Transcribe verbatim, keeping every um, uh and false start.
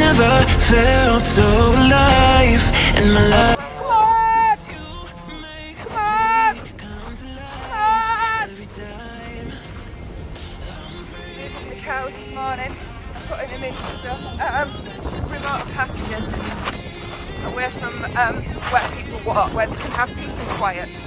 never felt so alive in my life. Cows this morning, putting them into stuff, um, remote pastures, away from um, where people walk, where they can have peace and quiet.